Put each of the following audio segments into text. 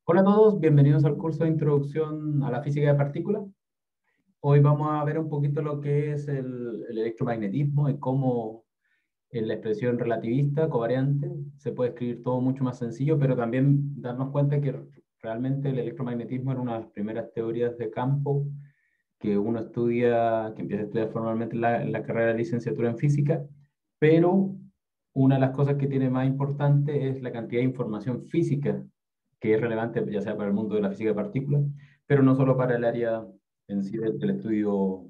Hola a todos, bienvenidos al curso de Introducción a la Física de Partículas. Hoy vamos a ver un poquito lo que es el electromagnetismo y cómo en la expresión relativista, covariante, se puede escribir todo mucho más sencillo, pero también darnos cuenta que realmente el electromagnetismo era una de las primeras teorías de campo que uno estudia, que empieza a estudiar formalmente en la carrera de licenciatura en física, pero una de las cosas que tiene más importante es la cantidad de información física que es relevante ya sea para el mundo de la física de partículas, pero no solo para el área en sí del estudio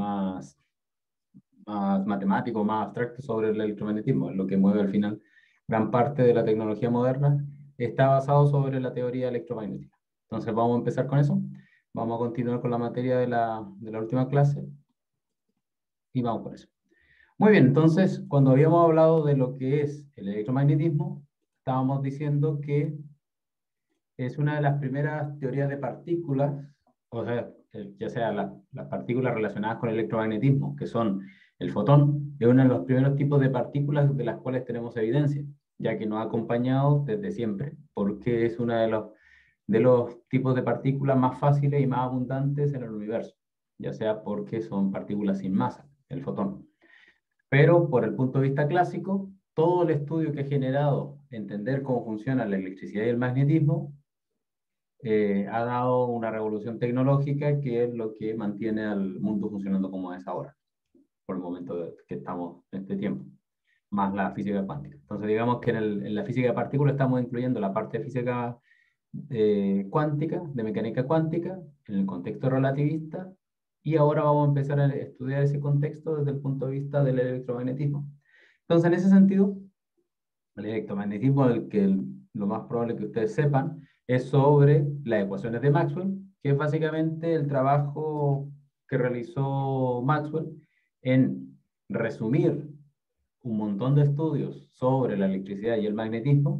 más matemático, más abstracto sobre el electromagnetismo, lo que mueve al final gran parte de la tecnología moderna, está basado sobre la teoría electromagnética. Entonces vamos a empezar con eso. Vamos a continuar con la materia de la última clase y vamos con eso. Muy bien, entonces, cuando habíamos hablado de lo que es el electromagnetismo, estábamos diciendo que es una de las primeras teorías de partículas, o sea, ya sea las partículas relacionadas con el electromagnetismo, que son el fotón, es uno de los primeros tipos de partículas de las cuales tenemos evidencia, ya que nos ha acompañado desde siempre, porque es uno de los tipos de partículas más fáciles y más abundantes en el universo, ya sea porque son partículas sin masa, el fotón. Pero por el punto de vista clásico, todo el estudio que ha generado entender cómo funciona la electricidad y el magnetismo ha dado una revolución tecnológica que es lo que mantiene al mundo funcionando como es ahora, por el momento que estamos en este tiempo, más la física cuántica. Entonces, digamos que en la física de partículas estamos incluyendo la parte de física cuántica, de mecánica cuántica, en el contexto relativista, y ahora vamos a empezar a estudiar ese contexto desde el punto de vista del electromagnetismo. Entonces, en ese sentido, el electromagnetismo, lo más probable que ustedes sepan, es sobre las ecuaciones de Maxwell, que es básicamente el trabajo que realizó Maxwell en resumir un montón de estudios sobre la electricidad y el magnetismo,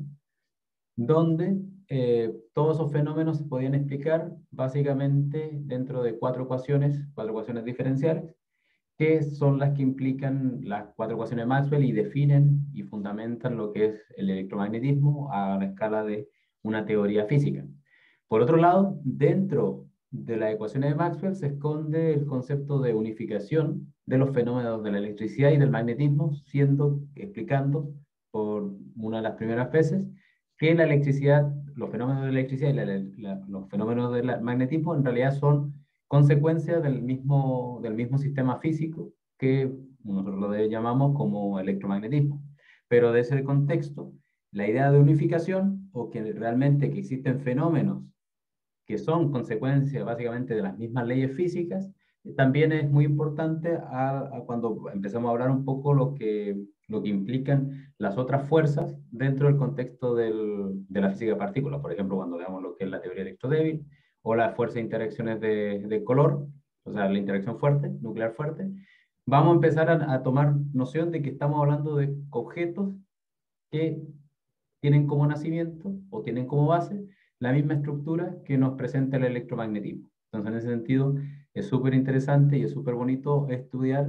donde todos esos fenómenos se podían explicar básicamente dentro de cuatro ecuaciones diferenciales, que son las que implican las cuatro ecuaciones de Maxwell y definen y fundamentan lo que es el electromagnetismo a la escala de una teoría física. Por otro lado, dentro de las ecuaciones de Maxwell se esconde el concepto de unificación de los fenómenos de la electricidad y del magnetismo, explicando por una de las primeras veces que la electricidad, los fenómenos de la electricidad y los fenómenos del magnetismo en realidad son consecuencia del mismo sistema físico que nosotros lo llamamos como electromagnetismo. Pero de ese contexto, la idea de unificación, o que realmente que existen fenómenos que son consecuencia básicamente de las mismas leyes físicas, también es muy importante cuando empezamos a hablar un poco lo que implican las otras fuerzas dentro del contexto de la física de partículas. Por ejemplo, cuando veamos lo que es la teoría electrodébil o la fuerza de interacciones de color, o sea, la interacción fuerte, nuclear fuerte, vamos a empezar a tomar noción de que estamos hablando de objetos que tienen como nacimiento o tienen como base la misma estructura que nos presenta el electromagnetismo. Entonces, en ese sentido, es súper interesante y es súper bonito estudiar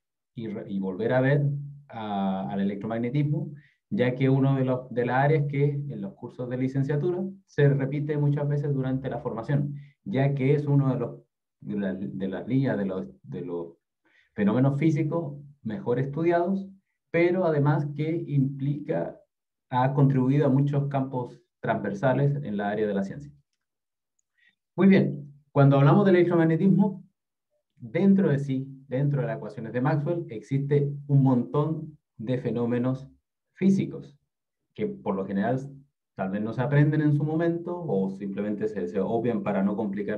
y volver a ver al electromagnetismo, ya que uno de las áreas que en los cursos de licenciatura se repite muchas veces durante la formación, ya que es uno de las líneas de los fenómenos físicos mejor estudiados, pero además que ha contribuido a muchos campos transversales en la área de la ciencia. Muy bien, cuando hablamos del electromagnetismo, dentro de sí, dentro de las ecuaciones de Maxwell, existe un montón de fenómenos físicos que por lo general tal vez no se aprenden en su momento o simplemente se obvian para no complicar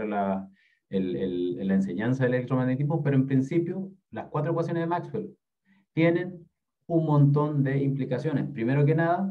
la enseñanza del electromagnetismo, pero en principio las cuatro ecuaciones de Maxwell tienen un montón de implicaciones. Primero que nada,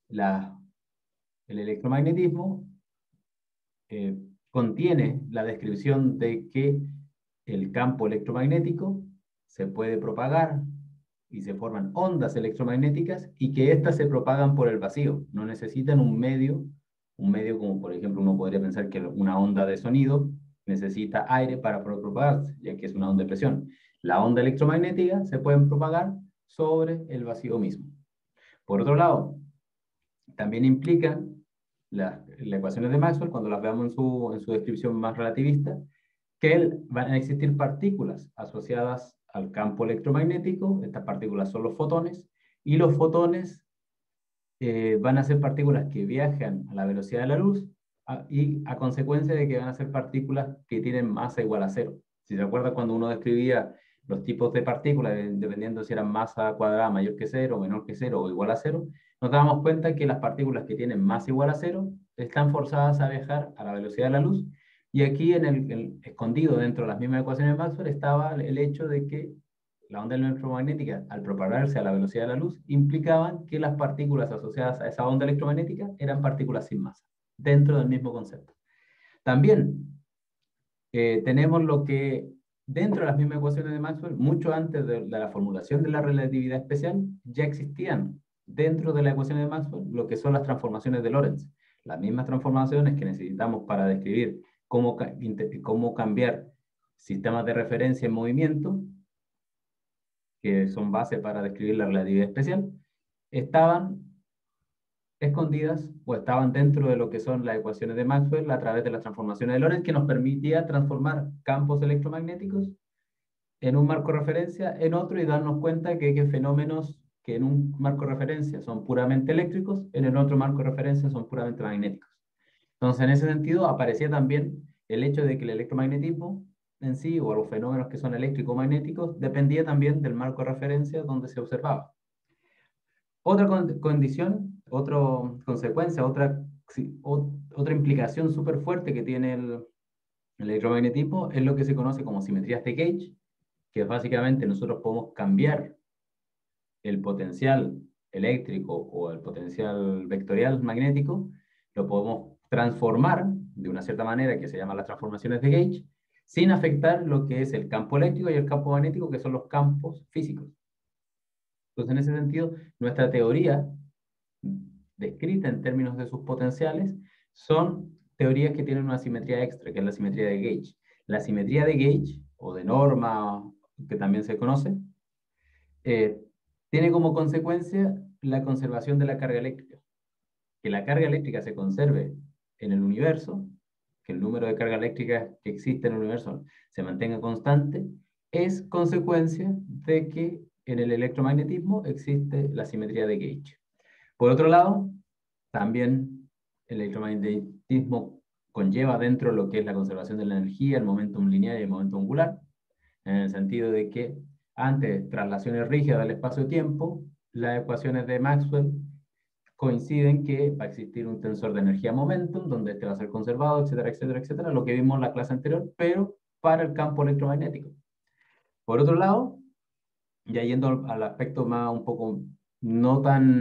el electromagnetismo eh, contiene la descripción de que el campo electromagnético se puede propagar y se forman ondas electromagnéticas y que éstas se propagan por el vacío. No necesitan un medio como por ejemplo uno podría pensar que una onda de sonido necesita aire para poder propagarse, ya que es una onda de presión. La onda electromagnética se puede propagar sobre el vacío mismo. Por otro lado, también implica las ecuaciones de Maxwell, cuando las veamos en su descripción más relativista, que van a existir partículas asociadas al campo electromagnético. Estas partículas son los fotones, y los fotones van a ser partículas que viajan a la velocidad de la luz, y a consecuencia de que van a ser partículas que tienen masa igual a cero. Si se acuerdan, cuando uno describía los tipos de partículas, dependiendo si eran masa cuadrada mayor que cero, menor que cero o igual a cero, nos damos cuenta que las partículas que tienen masa igual a cero están forzadas a viajar a la velocidad de la luz. Y aquí, escondido dentro de las mismas ecuaciones de Maxwell, estaba el hecho de que la onda electromagnética, al propagarse a la velocidad de la luz, implicaban que las partículas asociadas a esa onda electromagnética eran partículas sin masa, dentro del mismo concepto. También tenemos lo que, dentro de las mismas ecuaciones de Maxwell, mucho antes de la formulación de la relatividad especial, ya existían dentro de las ecuaciones de Maxwell lo que son las transformaciones de Lorentz. Las mismas transformaciones que necesitamos para describir cómo cambiar sistemas de referencia en movimiento, que son base para describir la relatividad especial, estaban escondidas o estaban dentro de lo que son las ecuaciones de Maxwell a través de las transformaciones de Lorentz, que nos permitía transformar campos electromagnéticos en un marco de referencia en otro, y darnos cuenta que fenómenos que en un marco de referencia son puramente eléctricos, en el otro marco de referencia son puramente magnéticos. Entonces, en ese sentido, aparecía también el hecho de que el electromagnetismo en sí, o los fenómenos que son eléctrico-magnéticos, dependía también del marco de referencia donde se observaba. Otra condición, otra consecuencia, otra implicación súper fuerte que tiene el electromagnetismo es lo que se conoce como simetrías de Gauge, que básicamente nosotros podemos cambiar el potencial eléctrico o el potencial vectorial magnético, lo podemos transformar de una cierta manera que se llama las transformaciones de Gauge, sin afectar lo que es el campo eléctrico y el campo magnético, que son los campos físicos. Entonces, en ese sentido, nuestra teoría, descrita en términos de sus potenciales, son teorías que tienen una simetría extra, que es la simetría de Gauge. La simetría de Gauge, o de norma, que también se conoce, tiene como consecuencia la conservación de la carga eléctrica. Que la carga eléctrica se conserve en el universo, que el número de carga eléctrica que existe en el universo se mantenga constante, es consecuencia de que en el electromagnetismo existe la simetría de Gauge. Por otro lado, también el electromagnetismo conlleva dentro lo que es la conservación de la energía, el momentum lineal y el momentum angular, en el sentido de que ante traslaciones rígidas del espacio-tiempo, las ecuaciones de Maxwell coinciden que va a existir un tensor de energía-momentum, donde este va a ser conservado, etcétera, etcétera, etcétera, lo que vimos en la clase anterior, pero para el campo electromagnético. Por otro lado, ya yendo al aspecto más un poco no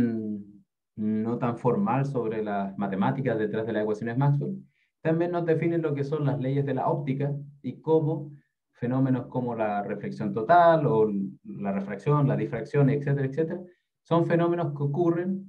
tan formal sobre las matemáticas detrás de las ecuaciones Maxwell, también nos definen lo que son las leyes de la óptica y cómo fenómenos como la reflexión total o la refracción, la difracción, etcétera, etcétera, son fenómenos que ocurren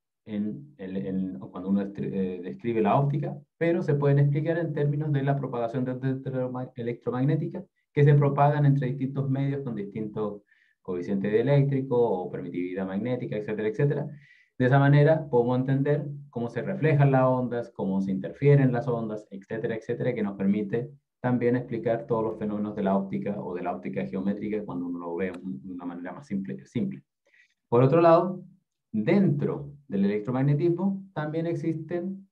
cuando uno describe la óptica, pero se pueden explicar en términos de la propagación electromagnética que se propagan entre distintos medios con distintos coeficientes de eléctrico o permitividad magnética, etcétera, etcétera. De esa manera podemos entender cómo se reflejan las ondas, cómo se interfieren las ondas, etcétera, etcétera, que nos permite también explicar todos los fenómenos de la óptica o de la óptica geométrica cuando uno lo ve de una manera más simple. Por otro lado, dentro del electromagnetismo también existen,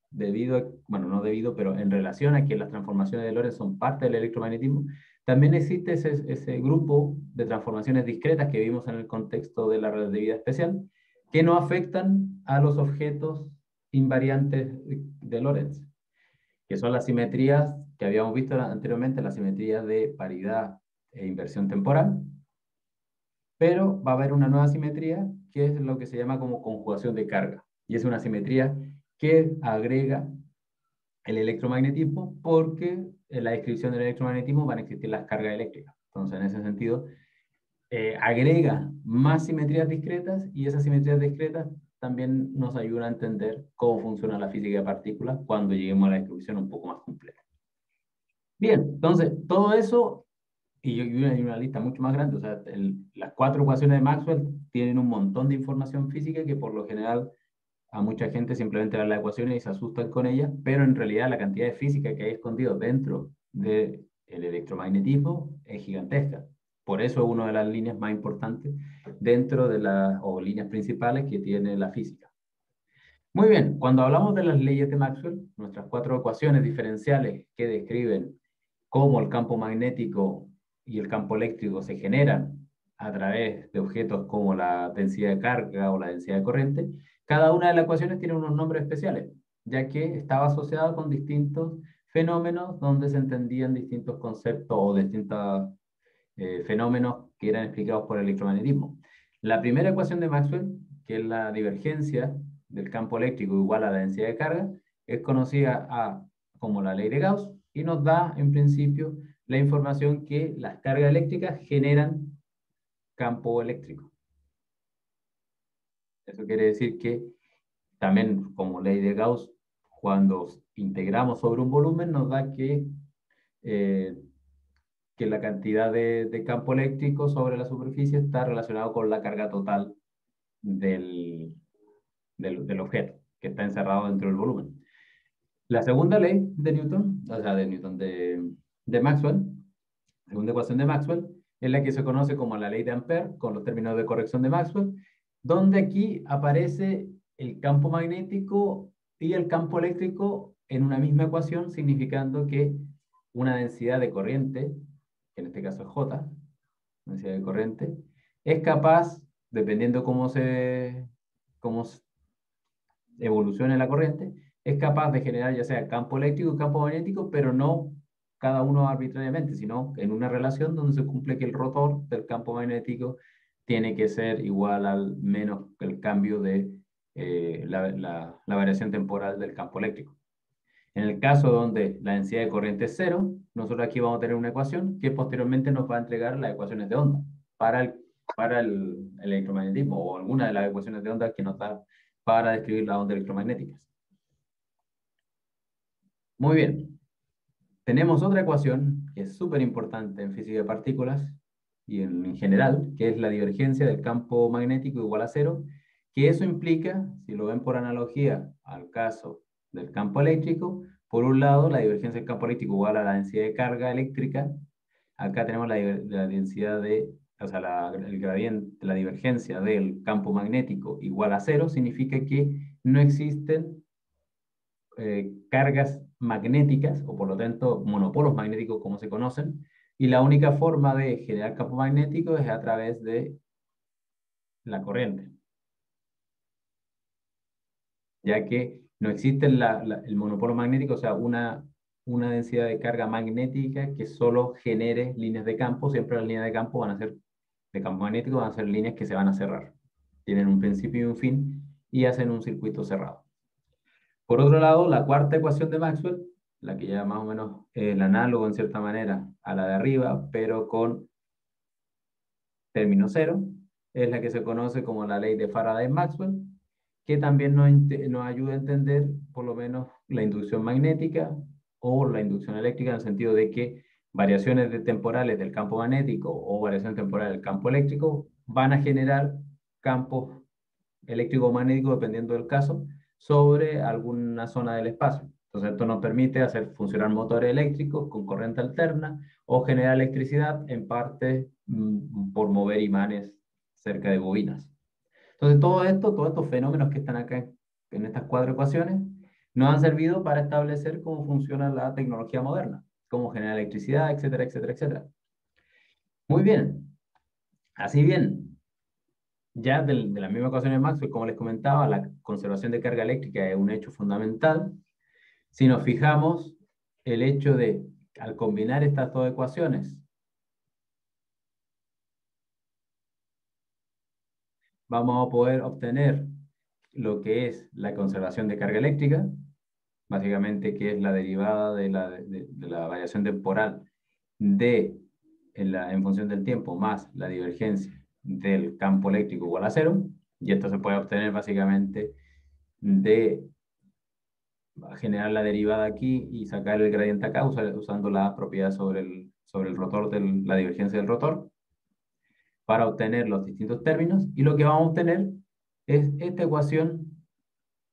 pero en relación a que las transformaciones de Lorentz son parte del electromagnetismo, también existe ese grupo de transformaciones discretas que vimos en el contexto de la relatividad especial, que no afectan a los objetos invariantes de Lorentz, que son las simetrías que habíamos visto anteriormente, las simetrías de paridad e inversión temporal, pero va a haber una nueva simetría que es lo que se llama como conjugación de carga, y es una simetría que agrega el electromagnetismo, porque en la descripción del electromagnetismo van a existir las cargas eléctricas. Entonces, en ese sentido, agrega más simetrías discretas, y esas simetrías discretas también nos ayudan a entender cómo funciona la física de partículas cuando lleguemos a la descripción un poco más completa. Bien, entonces, todo eso, y hay una lista mucho más grande, o sea, las 4 ecuaciones de Maxwell tienen un montón de información física que por lo general a mucha gente simplemente ven las ecuaciones y se asustan con ellas, pero en realidad la cantidad de física que hay escondido dentro del electromagnetismo es gigantesca. Por eso es una de las líneas más importantes dentro de las, o líneas principales que tiene la física. Muy bien, cuando hablamos de las leyes de Maxwell, nuestras cuatro ecuaciones diferenciales que describen cómo el campo magnético y el campo eléctrico se generan a través de objetos como la densidad de carga o la densidad de corriente, cada una de las ecuaciones tiene unos nombres especiales, ya que estaba asociada con distintos fenómenos donde se entendían distintos conceptos o distintos fenómenos que eran explicados por el electromagnetismo. La primera ecuación de Maxwell, que es la divergencia del campo eléctrico igual a la densidad de carga, es conocida como la ley de Gauss y nos da en principio la información que las cargas eléctricas generan campo eléctrico. Eso quiere decir que también como ley de Gauss, cuando integramos sobre un volumen nos da eh, que la cantidad de campo eléctrico sobre la superficie está relacionado con la carga total del objeto que está encerrado dentro del volumen. La segunda ley de Newton, o sea, de Maxwell, segunda ecuación de Maxwell, es la que se conoce como la ley de Ampère, con los términos de corrección de Maxwell, donde aquí aparece el campo magnético y el campo eléctrico en una misma ecuación, significando que una densidad de corriente, que en este caso es J, densidad de corriente, es capaz, dependiendo cómo evolucione la corriente, es capaz de generar ya sea campo eléctrico y campo magnético, pero no cada uno arbitrariamente, sino en una relación donde se cumple que el rotor del campo magnético tiene que ser igual al menos el cambio de la variación temporal del campo eléctrico. En el caso donde la densidad de corriente es cero, nosotros aquí vamos a tener una ecuación que posteriormente nos va a entregar las ecuaciones de onda para el electromagnetismo o alguna de las ecuaciones de onda que nos da para describir las ondas electromagnéticas. Muy bien. Tenemos otra ecuación que es súper importante en física de partículas y en general, que es la divergencia del campo magnético igual a cero, que eso implica, si lo ven por analogía al caso del campo eléctrico, por un lado, la divergencia del campo eléctrico igual a la densidad de carga eléctrica. Acá tenemos la densidad o sea, el gradiente, la divergencia del campo magnético igual a cero, significa que no existen cargas magnéticas, o por lo tanto monopolos magnéticos como se conocen, y la única forma de generar campo magnético es a través de la corriente, ya que no existe el monopolo magnético, o sea, una densidad de carga magnética que solo genere líneas de campo. Siempre las líneas de campo van a ser, de campo magnético, van a ser líneas que se van a cerrar. Tienen un principio y un fin y hacen un circuito cerrado. Por otro lado, la cuarta ecuación de Maxwell, la que ya más o menos el análogo en cierta manera a la de arriba, pero con término cero, es la que se conoce como la ley de Faraday-Maxwell, que también nos ayuda a entender por lo menos la inducción magnética o la inducción eléctrica, en el sentido de que variaciones temporales del campo magnético o variaciones temporales del campo eléctrico van a generar campos eléctrico-magnéticos, dependiendo del caso, sobre alguna zona del espacio. Entonces, esto nos permite hacer funcionar motores eléctricos con corriente alterna o generar electricidad en parte por mover imanes cerca de bobinas. Entonces, todos estos fenómenos que están acá en estas cuatro ecuaciones, nos han servido para establecer cómo funciona la tecnología moderna, cómo generar electricidad, etcétera, etcétera, etcétera. Muy bien. Así bien, ya de la misma ecuación de Maxwell, como les comentaba, la conservación de carga eléctrica es un hecho fundamental. Si nos fijamos, el hecho de, al combinar estas dos ecuaciones, vamos a poder obtener lo que es la conservación de carga eléctrica, básicamente que es la derivada de la variación temporal en función del tiempo más la divergencia del campo eléctrico igual a cero, y esto se puede obtener básicamente de generar la derivada aquí y sacar el gradiente acá usando la propiedad sobre el rotor, la divergencia del rotor, para obtener los distintos términos, y lo que vamos a obtener es esta ecuación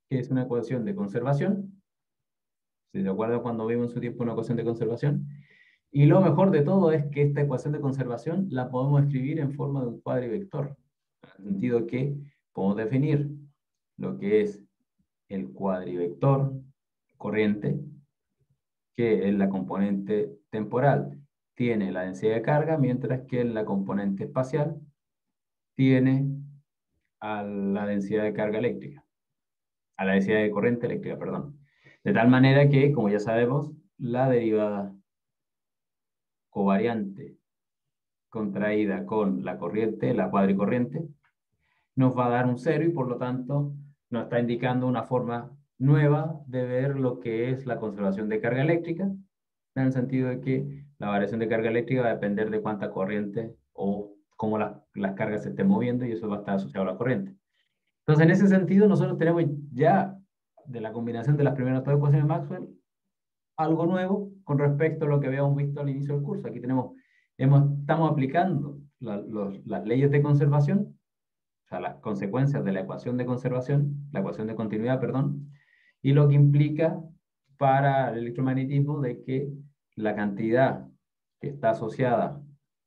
que es una ecuación de conservación. ¿Sí se acuerdan cuando vimos en su tiempo una ecuación de conservación? Y lo mejor de todo es que esta ecuación de conservación la podemos escribir en forma de un cuadrivector. En el sentido que podemos definir lo que es el cuadrivector corriente, que en la componente temporal tiene la densidad de carga, mientras que en la componente espacial tiene a la densidad de carga eléctrica, a la densidad de corriente eléctrica, perdón. De tal manera que, como ya sabemos, la derivada covariante contraída con la corriente, la cuadricorriente, nos va a dar un cero y por lo tanto nos está indicando una forma nueva de ver lo que es la conservación de carga eléctrica, en el sentido de que la variación de carga eléctrica va a depender de cuánta corriente o cómo las cargas se estén moviendo y eso va a estar asociado a la corriente. Entonces, en ese sentido, nosotros tenemos ya de la combinación de las primeras dos ecuaciones de Maxwell algo nuevo con respecto a lo que habíamos visto al inicio del curso. Aquí estamos aplicando las leyes de conservación, o sea, las consecuencias de la ecuación de conservación, la ecuación de continuidad, perdón, y lo que implica para el electromagnetismo de que la cantidad que está asociada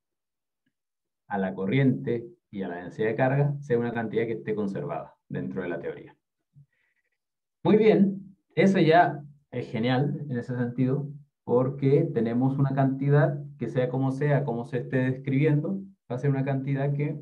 a la corriente y a la densidad de carga sea una cantidad que esté conservada dentro de la teoría. Muy bien, eso ya es genial en ese sentido, porque tenemos una cantidad que sea como se esté describiendo, va a ser una cantidad que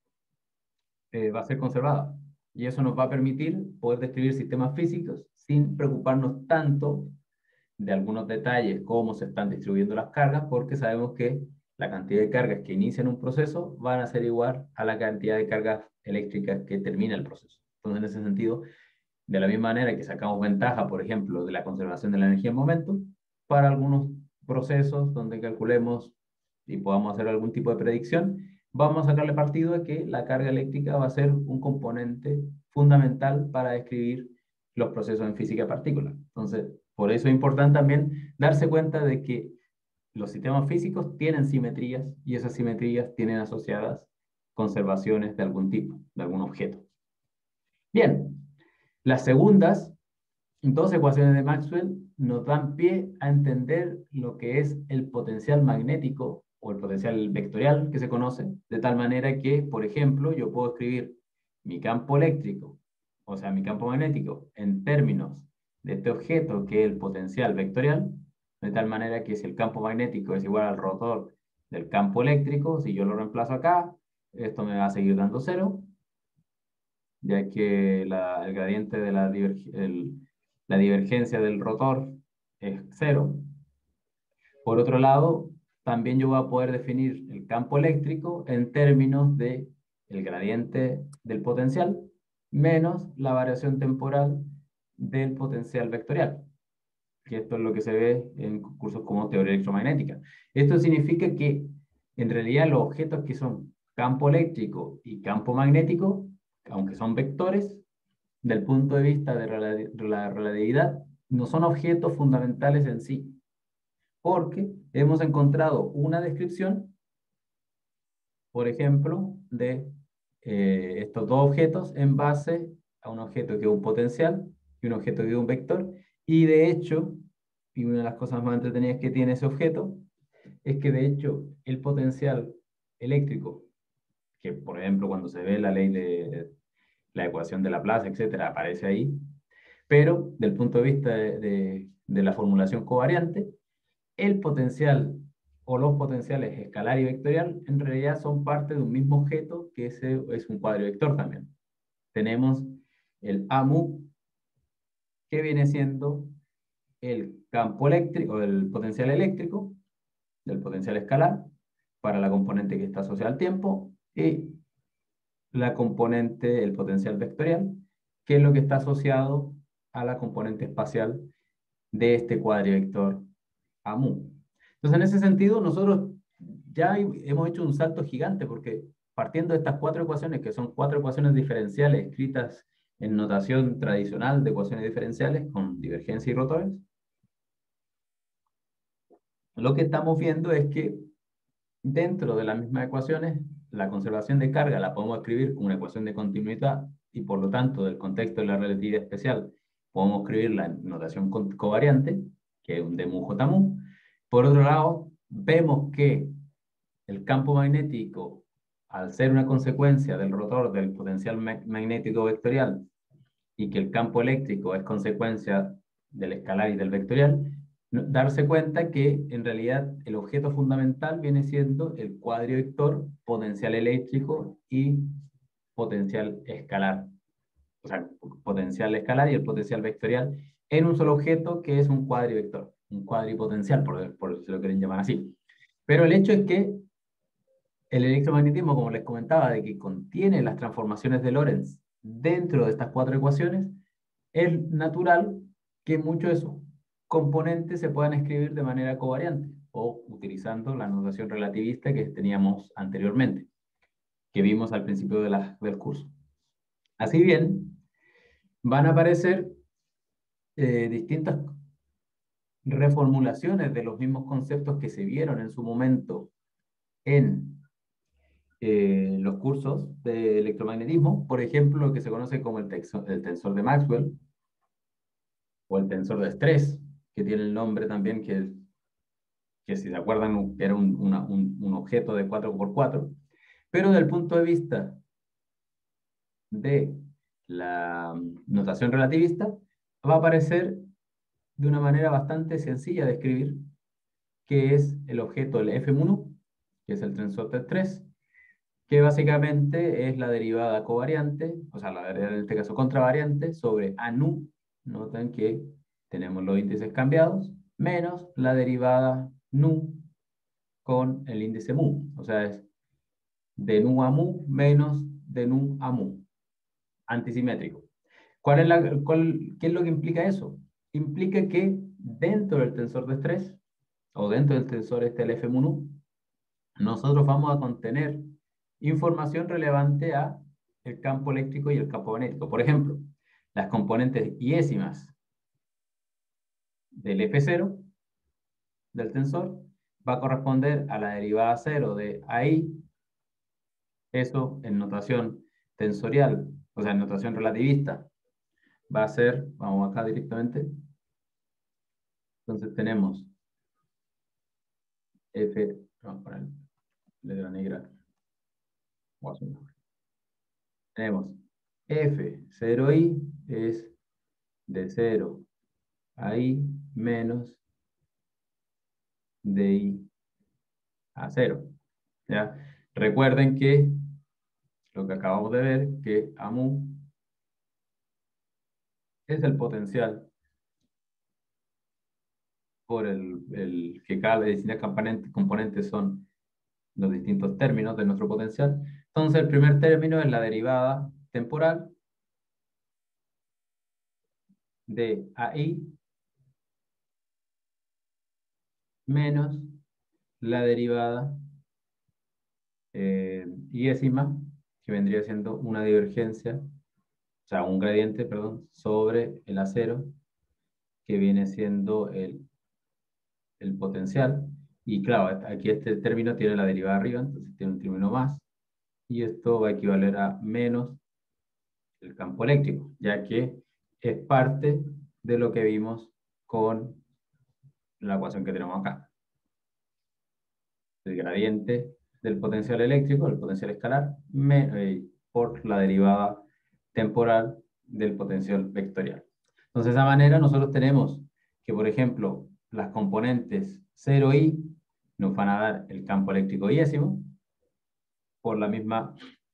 va a ser conservada. Y eso nos va a permitir poder describir sistemas físicos sin preocuparnos tanto de algunos detalles, cómo se están distribuyendo las cargas, porque sabemos que la cantidad de cargas que inician un proceso van a ser igual a la cantidad de cargas eléctricas que termina el proceso. Entonces, en ese sentido, de la misma manera que sacamos ventaja, por ejemplo, de la conservación de la energía en momento, para algunos procesos donde calculemos y podamos hacer algún tipo de predicción, vamos a sacarle partido a que la carga eléctrica va a ser un componente fundamental para describir los procesos en física de partículas. Entonces, por eso es importante también darse cuenta de que los sistemas físicos tienen simetrías y esas simetrías tienen asociadas conservaciones de algún tipo, de algún objeto. Bien, las segundas dos ecuaciones de Maxwell nos dan pie a entender lo que es el potencial magnético o el potencial vectorial que se conoce, de tal manera que, por ejemplo, yo puedo escribir mi campo eléctrico, o sea, mi campo magnético, en términos de este objeto que es el potencial vectorial, de tal manera que si el campo magnético es igual al rotor del campo eléctrico, si yo lo reemplazo acá, esto me va a seguir dando cero, ya que el gradiente de la divergencia del rotor es cero. Por otro lado, también yo voy a poder definir el campo eléctrico en términos de el gradiente del potencial menos la variación temporal del potencial vectorial, que esto es lo que se ve en cursos como teoría electromagnética. Esto significa que en realidad los objetos que son campo eléctrico y campo magnético, aunque son vectores, del punto de vista de la relatividad, no son objetos fundamentales en sí, porque hemos encontrado una descripción, por ejemplo, de estos dos objetos en base a un objeto que es un potencial y un objeto que es un vector, y de hecho, y una de las cosas más entretenidas que tiene ese objeto, es que de hecho el potencial eléctrico, que por ejemplo cuando se ve la ley de la ecuación de Laplace, etcétera, aparece ahí, pero del punto de vista de la formulación covariante, el potencial o los potenciales escalar y vectorial en realidad son parte de un mismo objeto que ese es un cuadrivector también. Tenemos el AMU, que viene siendo el campo eléctrico, o el potencial eléctrico, del potencial escalar, para la componente que está asociada al tiempo, y la componente, el potencial vectorial, que es lo que está asociado a la componente espacial de este cuadrivector AMU. Entonces, en ese sentido, nosotros ya hemos hecho un salto gigante, porque partiendo de estas cuatro ecuaciones, que son cuatro ecuaciones diferenciales escritas en notación tradicional de ecuaciones diferenciales con divergencia y rotores, lo que estamos viendo es que dentro de las mismas ecuaciones, la conservación de carga la podemos escribir como una ecuación de continuidad y por lo tanto del contexto de la relatividad especial, podemos escribirla en notación covariante, que es un d mu j mu. Por otro lado, vemos que el campo magnético, al ser una consecuencia del rotor del potencial magnético vectorial, y que el campo eléctrico es consecuencia del escalar y del vectorial, darse cuenta que en realidad el objeto fundamental viene siendo el cuadrivector, potencial eléctrico y potencial escalar. O sea, potencial escalar y el potencial vectorial en un solo objeto que es un cuadrivector, un cuadripotencial, por si lo quieren llamar así. Pero el hecho es que el electromagnetismo, como les comentaba, de que contiene las transformaciones de Lorentz dentro de estas cuatro ecuaciones, es natural que muchos de esos componentes se puedan escribir de manera covariante o utilizando la notación relativista que teníamos anteriormente, que vimos al principio del curso. Así bien, van a aparecer distintas reformulaciones de los mismos conceptos que se vieron en su momento en los cursos de electromagnetismo, por ejemplo, lo que se conoce como el tensor de Maxwell o el tensor de estrés, que tiene el nombre también que si se acuerdan era un objeto de 4x4, pero desde el punto de vista de la notación relativista, va a aparecer de una manera bastante sencilla de escribir, que es el objeto del F mu, que es el tensor de estrés, que básicamente es la derivada covariante, o sea, la derivada en este caso contravariante, sobre A nu, noten que tenemos los índices cambiados, menos la derivada nu con el índice mu, o sea, es de nu a mu menos de nu a mu, antisimétrico. ¿Qué es lo que implica eso? Implica que dentro del tensor de estrés, o dentro del tensor del F mu nu, nosotros vamos a contener información relevante a el campo eléctrico y el campo magnético. Por ejemplo, las componentes iésimas del F0 del tensor va a corresponder a la derivada cero de AI, eso en notación tensorial, o sea, en notación relativista, va a ser, vamos acá directamente, entonces tenemos F, vamos a poner letra negra, tenemos F0i es de 0 a i menos de i a 0. ¿Ya? Recuerden que lo que acabamos de ver, que A mu es el potencial por que cada distintas componentes son los distintos términos de nuestro potencial. Entonces el primer término es la derivada temporal de AI menos la derivada iésima, que vendría siendo una divergencia, o sea, un gradiente, perdón, sobre el acero, que viene siendo el potencial. Y claro, aquí este término tiene la derivada arriba, entonces tiene un término más. Y esto va a equivaler a menos el campo eléctrico, ya que es parte de lo que vimos con la ecuación que tenemos acá. El gradiente del potencial eléctrico, el potencial escalar, por la derivada temporal del potencial vectorial. Entonces, de esa manera nosotros tenemos que, por ejemplo, las componentes 0i nos van a dar el campo eléctrico iésimo, por la misma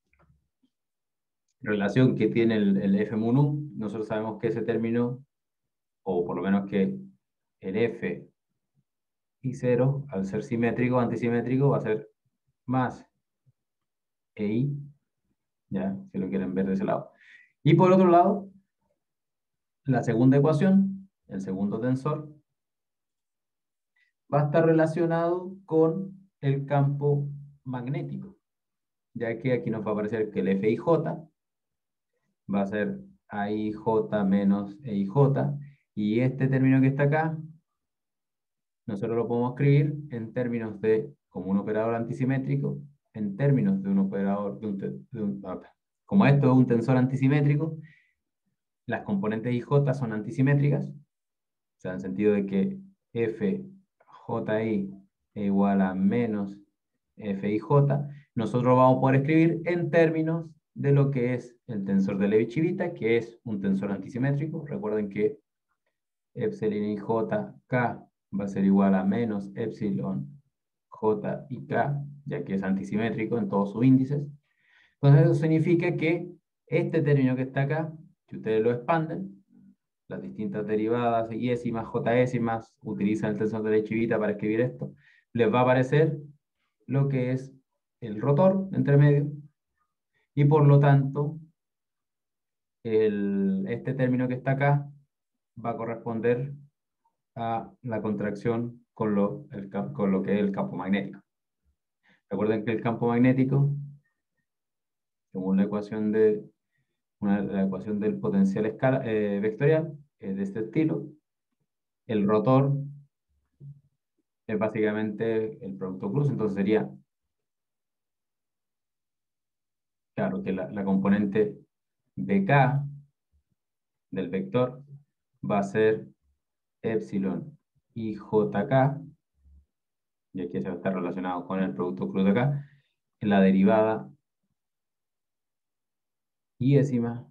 relación que tiene el F mu nu. Nosotros sabemos que ese término, o por lo menos que el F y 0, al ser simétrico o antisimétrico, va a ser más EI, ya, si lo quieren ver de ese lado. Y por otro lado, la segunda ecuación, el segundo tensor, va a estar relacionado con el campo magnético, ya que aquí nos va a aparecer que el FIJ va a ser AIJ menos EIJ, y este término que está acá, nosotros lo podemos escribir en términos de, como un operador antisimétrico, en términos de un operador, como esto es un tensor antisimétrico, las componentes IJ son antisimétricas, o sea, en el sentido de que FJI es igual a menos FIJ, nosotros vamos a poder escribir en términos de lo que es el tensor de Levi-Civita, que es un tensor antisimétrico. Recuerden que epsilon y j k va a ser igual a menos epsilon j y k, ya que es antisimétrico en todos sus índices. Entonces eso significa que este término que está acá, si ustedes lo expanden, las distintas derivadas iésimas, jésimas, utilizan el tensor de Levi-Civita para escribir esto, les va a aparecer lo que es el rotor entre medio, y por lo tanto, este término que está acá va a corresponder a la contracción con lo que es el campo magnético. Recuerden que el campo magnético, según la ecuación del potencial vectorial, es de este estilo. El rotor es básicamente el producto cruz, entonces sería, claro, que la componente bk del vector va a ser epsilon y jk, y aquí se va a estar relacionado con el producto cruz de acá, en la derivada iésima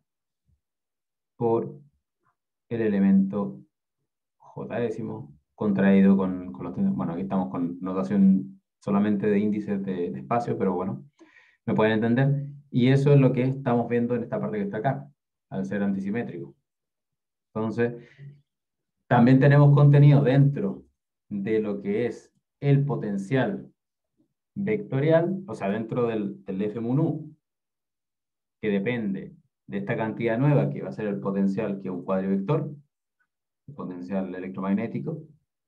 por el elemento j décimo contraído con los... Bueno, aquí estamos con notación solamente de índices de espacio, pero bueno, me pueden entender. Y eso es lo que estamos viendo en esta parte que está acá, al ser antisimétrico. Entonces, también tenemos contenido dentro de lo que es el potencial vectorial, o sea, dentro del F-MUNU, que depende de esta cantidad nueva, que va a ser el potencial, que es un cuadrivector, el potencial electromagnético.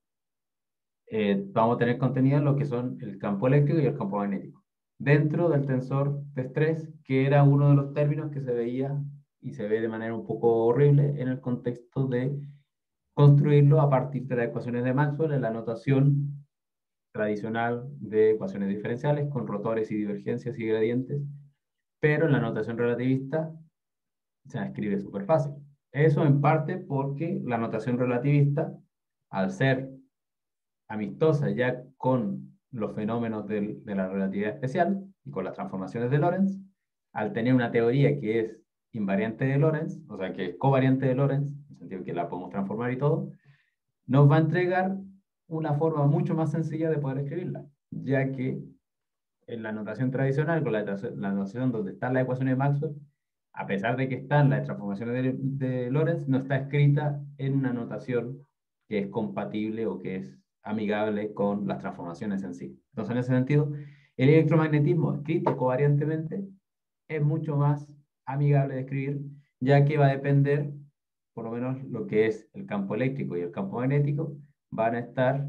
Vamos a tener contenido en lo que son el campo eléctrico y el campo magnético, dentro del tensor de estrés, que era uno de los términos que se veía y se ve de manera un poco horrible en el contexto de construirlo a partir de las ecuaciones de Maxwell en la notación tradicional de ecuaciones diferenciales con rotores y divergencias y gradientes, pero en la notación relativista se escribe súper fácil. Eso en parte porque la notación relativista, al ser amistosa ya con los fenómenos de la relatividad especial y con las transformaciones de Lorentz, al tener una teoría que es invariante de Lorentz, o sea que es covariante de Lorentz, en el sentido que la podemos transformar y todo, nos va a entregar una forma mucho más sencilla de poder escribirla, ya que en la notación tradicional, con la notación donde están las ecuaciones de Maxwell, a pesar de que están las transformaciones de Lorentz, no está escrita en una notación que es compatible o que es amigable con las transformaciones en sí. Entonces, en ese sentido, el electromagnetismo escrito covariantemente es mucho más amigable de escribir, ya que va a depender, por lo menos lo que es el campo eléctrico y el campo magnético, van a estar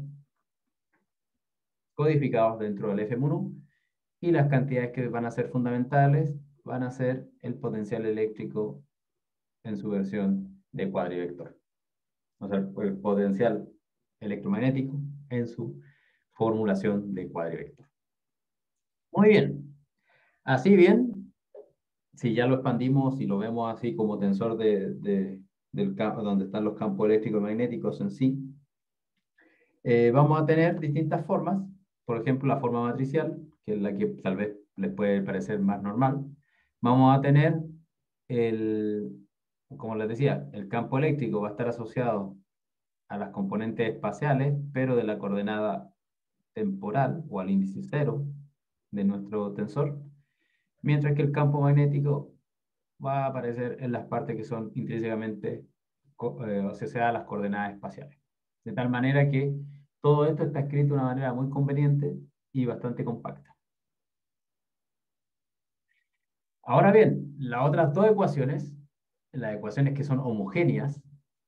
codificados dentro del F-MUNU, y las cantidades que van a ser fundamentales van a ser el potencial eléctrico en su versión de cuadrivector. O sea, el potencial electromagnético en su formulación de cuadrivector. Muy bien. Así bien, si ya lo expandimos y lo vemos así como tensor del campo, donde están los campos eléctricos y magnéticos en sí, vamos a tener distintas formas. Por ejemplo, la forma matricial, que es la que tal vez les puede parecer más normal. Vamos a tener como les decía, el campo eléctrico va a estar asociado a las componentes espaciales, pero de la coordenada temporal o al índice cero de nuestro tensor, mientras que el campo magnético va a aparecer en las partes que son intrínsecamente asociadas a las coordenadas espaciales. De tal manera que todo esto está escrito de una manera muy conveniente y bastante compacta. Ahora bien, las otras dos ecuaciones, las ecuaciones que son homogéneas,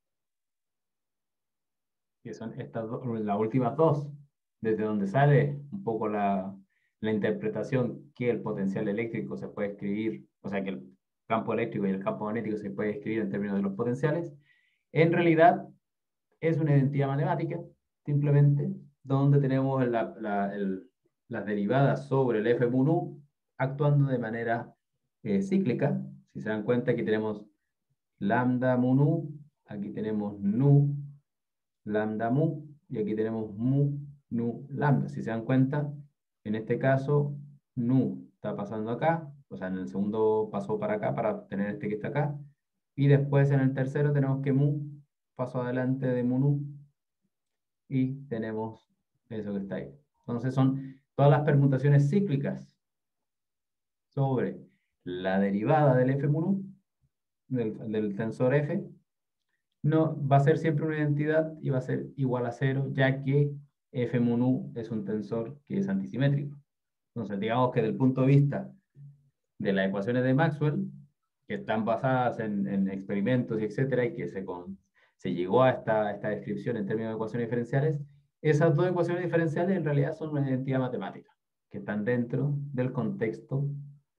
que son las últimas dos, desde donde sale un poco la interpretación que el potencial eléctrico se puede escribir, o sea, que el campo eléctrico y el campo magnético se puede escribir en términos de los potenciales, en realidad es una identidad matemática, simplemente, donde tenemos las derivadas sobre el F-MUNU actuando de manera cíclica. Si se dan cuenta, aquí tenemos lambda mu nu, aquí tenemos nu, lambda mu, y aquí tenemos mu, nu, lambda. Si se dan cuenta, en este caso, nu está pasando acá, o sea, en el segundo pasó para acá para obtener este que está acá, y después en el tercero tenemos que mu pasó adelante de mu nu, y tenemos eso que está ahí. Entonces son todas las permutaciones cíclicas sobre la derivada del f mu nu, del tensor f, no, va a ser siempre una identidad y va a ser igual a cero, ya que f mu nu es un tensor que es antisimétrico. Entonces, digamos que desde el punto de vista de las ecuaciones de Maxwell, que están basadas en experimentos y etcétera, y que se llegó a esta descripción en términos de ecuaciones diferenciales, esas dos ecuaciones diferenciales en realidad son una identidad matemática, que están dentro del contexto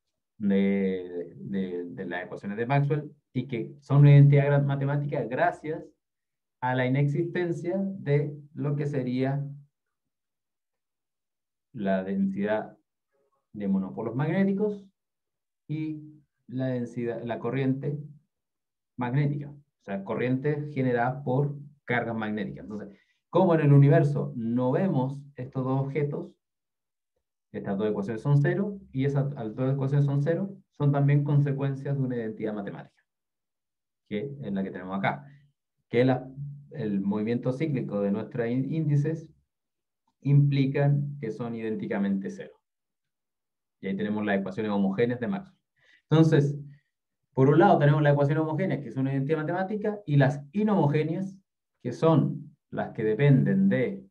de las ecuaciones de Maxwell y que son una identidad matemática gracias a la inexistencia de lo que sería la densidad de monopolos magnéticos y la densidad, la corriente magnética, o sea, corriente generada por cargas magnéticas. Entonces, como en el universo no vemos estos dos objetos, estas dos ecuaciones son cero, y esas dos ecuaciones son cero, son también consecuencias de una identidad matemática, que es la que tenemos acá, que el movimiento cíclico de nuestros índices implican que son idénticamente cero. Y ahí tenemos las ecuaciones homogéneas de Maxwell. Entonces, por un lado tenemos las ecuaciones homogéneas, que son una identidad matemática, y las inhomogéneas, que son las que dependen de,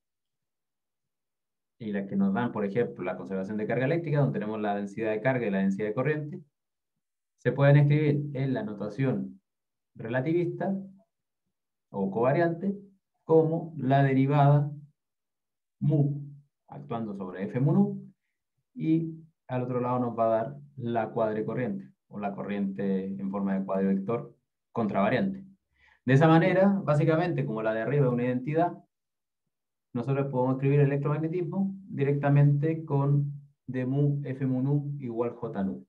y las que nos dan, por ejemplo, la conservación de carga eléctrica, donde tenemos la densidad de carga y la densidad de corriente, se pueden escribir en la notación relativista o covariante como la derivada mu actuando sobre f mu nu, y al otro lado nos va a dar la cuadricorriente, o la corriente en forma de cuadrivector contravariante. De esa manera, básicamente, como la de arriba es una identidad, nosotros podemos escribir el electromagnetismo directamente con d mu f mu nu igual j nu.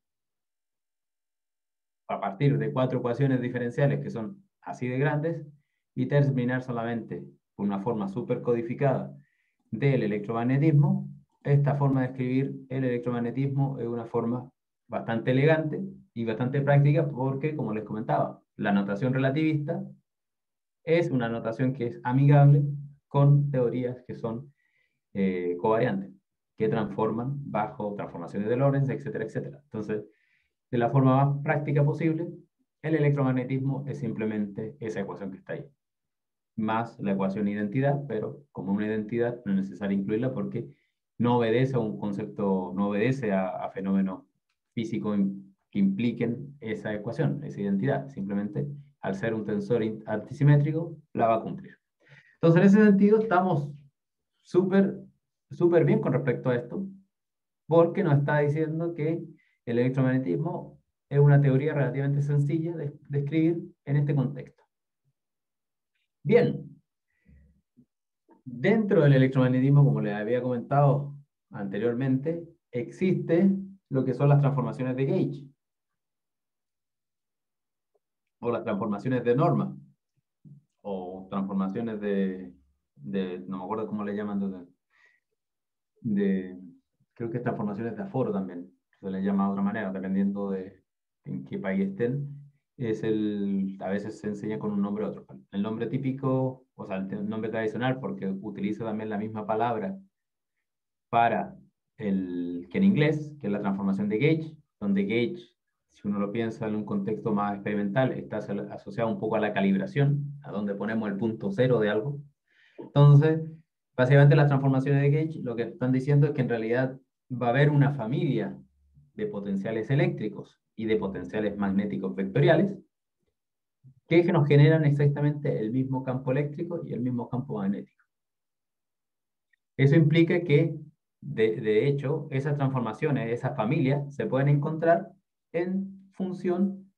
A partir de cuatro ecuaciones diferenciales que son así de grandes, y terminar solamente con una forma súper codificada del electromagnetismo. Esta forma de escribir el electromagnetismo es una forma bastante elegante y bastante práctica porque, como les comentaba, la notación relativista es una notación que es amigable con teorías que son covariantes, que transforman bajo transformaciones de Lorentz, etcétera, etcétera. Entonces, de la forma más práctica posible, el electromagnetismo es simplemente esa ecuación que está ahí, más la ecuación identidad, pero como una identidad no es necesario incluirla porque no obedece a un concepto, no obedece a fenómenos físicos que impliquen esa ecuación, esa identidad. Simplemente, al ser un tensor antisimétrico, la va a cumplir. Entonces, en ese sentido, estamos súper, súper bien con respecto a esto, porque nos está diciendo que el electromagnetismo es una teoría relativamente sencilla de escribir en este contexto. Bien, dentro del electromagnetismo, como les había comentado anteriormente, existe lo que son las transformaciones de gauge o las transformaciones de norma o transformaciones no me acuerdo cómo le llaman, creo que es transformaciones de aforo también, se les llama de otra manera, dependiendo de en qué país estén. A veces se enseña con un nombre u otro. El nombre típico, o sea, el nombre tradicional, porque utiliza también la misma palabra para que en inglés, que es la transformación de gauge, donde gauge, si uno lo piensa en un contexto más experimental, está asociado un poco a la calibración, a donde ponemos el punto cero de algo. Entonces, básicamente las transformaciones de gauge lo que están diciendo es que en realidad va a haber una familia de potenciales eléctricos y de potenciales magnéticos vectoriales que nos generan exactamente el mismo campo eléctrico y el mismo campo magnético. Eso implica que, de hecho, esas transformaciones, esas familias, se pueden encontrar en función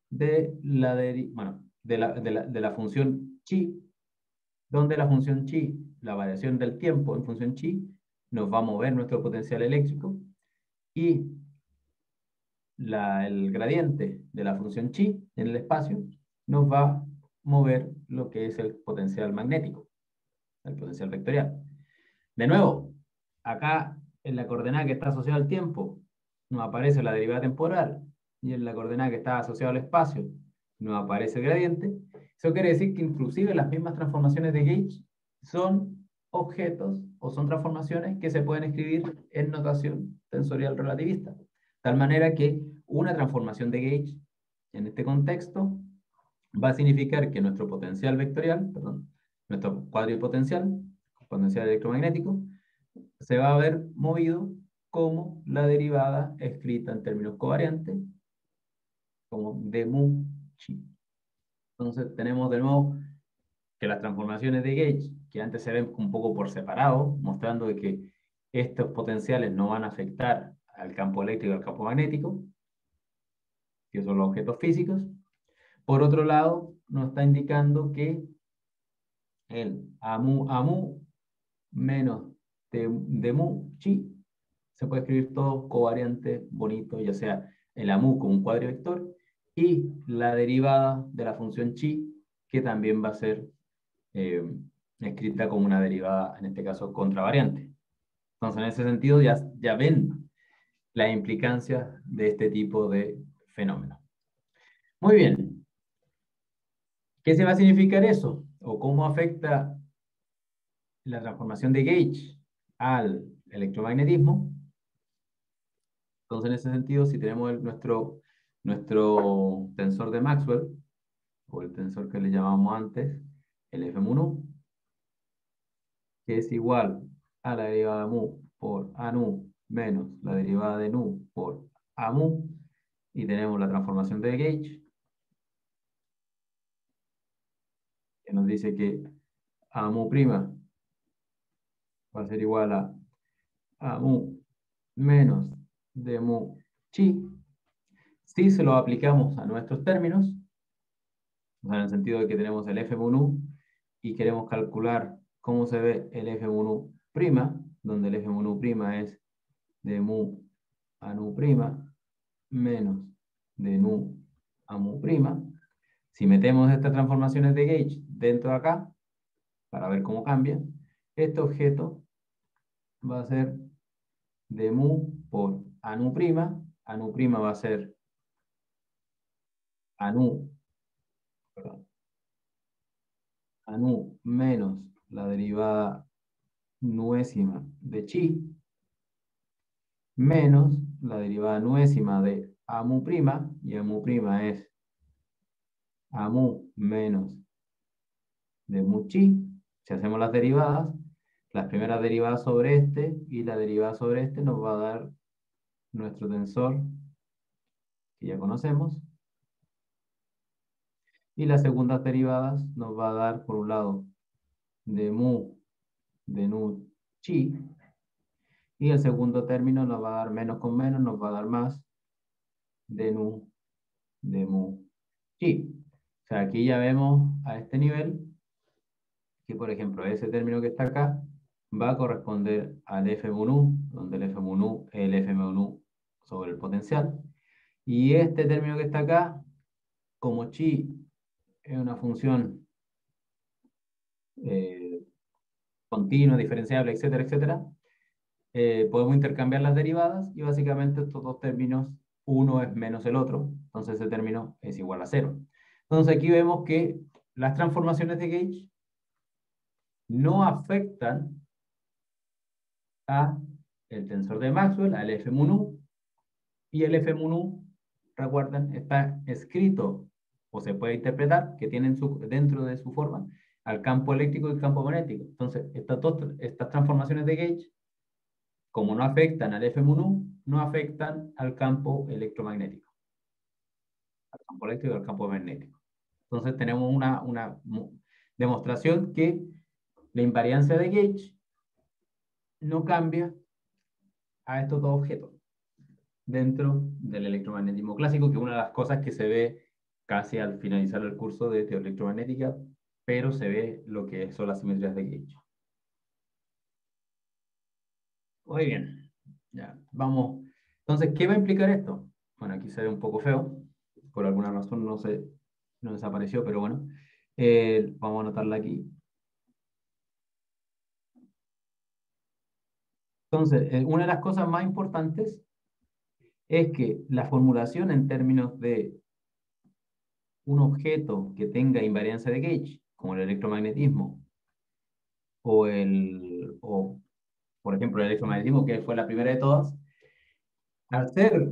de la función chi, donde la función chi, la variación del tiempo en función chi, nos va a mover nuestro potencial eléctrico, y el gradiente de la función chi en el espacio nos va a mover lo que es el potencial magnético, el potencial vectorial. De nuevo, acá en la coordenada que está asociada al tiempo nos aparece la derivada temporal y en la coordenada que está asociada al espacio nos aparece el gradiente. Eso quiere decir que inclusive las mismas transformaciones de gauge son objetos o son transformaciones que se pueden escribir en notación tensorial relativista. De tal manera que una transformación de gauge en este contexto va a significar que nuestro potencial vectorial, perdón, nuestro cuadripotencial, potencial electromagnético, se va a ver movido como la derivada escrita en términos covariantes, como de mu chi. Entonces tenemos de nuevo que las transformaciones de gauge, que antes se ven un poco por separado, mostrando de que estos potenciales no van a afectar al campo eléctrico y al campo magnético, que son los objetos físicos. Por otro lado, nos está indicando que el amu menos de mu chi se puede escribir todo covariante, bonito, ya sea el amu como un cuadrivector y la derivada de la función chi, que también va a ser escrita como una derivada, en este caso, contravariante. Entonces, en ese sentido, ya ven las implicancias de este tipo de fenómenos. Muy bien. ¿Qué se va a significar eso? ¿O cómo afecta la transformación de gauge al electromagnetismo? Entonces, en ese sentido, si tenemos nuestro tensor de Maxwell, o el tensor que le llamamos antes, el F mu, que es igual a la derivada de mu por a nu menos la derivada de nu por a mu, y tenemos la transformación de gauge, que nos dice que a mu prima va a ser igual a mu menos de mu chi. Si se lo aplicamos a nuestros términos, o sea, en el sentido de que tenemos el F mu nu y queremos calcular cómo se ve el F mu nu prima, donde el F mu nu prima es de mu a nu prima menos de nu a mu prima. Si metemos estas transformaciones de gauge dentro de acá, para ver cómo cambia, este objeto va a ser de mu por a nu prima va a ser a nu, perdón, a nu menos la derivada nuésima de chi, menos la derivada nuésima de a mu prima, y a mu prima es a mu menos de mu chi. Si hacemos las derivadas, las primeras derivadas sobre este y la derivada sobre este nos va a dar nuestro tensor que ya conocemos. Y las segundas derivadas nos va a dar, por un lado, de mu de nu chi. Y el segundo término nos va a dar menos con menos, nos va a dar más de nu de mu chi. O sea, aquí ya vemos a este nivel que, por ejemplo, ese término que está acá va a corresponder al F mu nu, donde el F mu nu es el F mu nu sobre el potencial. Y este término que está acá, como chi es una función continua, diferenciable, etcétera, etcétera, podemos intercambiar las derivadas y básicamente estos dos términos, uno es menos el otro, entonces ese término es igual a cero. Entonces aquí vemos que las transformaciones de gauge no afectan a el tensor de Maxwell, al F mu nu, y el F mu nu, recuerden, está escrito o se puede interpretar que tienen dentro de su forma al campo eléctrico y el campo magnético. Entonces, estas transformaciones de gauge, como no afectan al F mu nu, no afectan al campo electromagnético, al campo eléctrico y al campo magnético. Entonces, tenemos una demostración que la invariancia de gauge no cambia a estos dos objetos dentro del electromagnetismo clásico, que es una de las cosas que se ve casi al finalizar el curso de teoría electromagnética, pero se ve lo que son las simetrías de gauge. Muy bien, ya, vamos. Entonces, ¿qué va a implicar esto? Bueno, aquí se ve un poco feo. Por alguna razón no desapareció, pero bueno. Vamos a anotarla aquí. Entonces, una de las cosas más importantes es que la formulación en términos de un objeto que tenga invariancia de gauge, como el electromagnetismo, o por ejemplo el electromagnetismo, que fue la primera de todas, al ser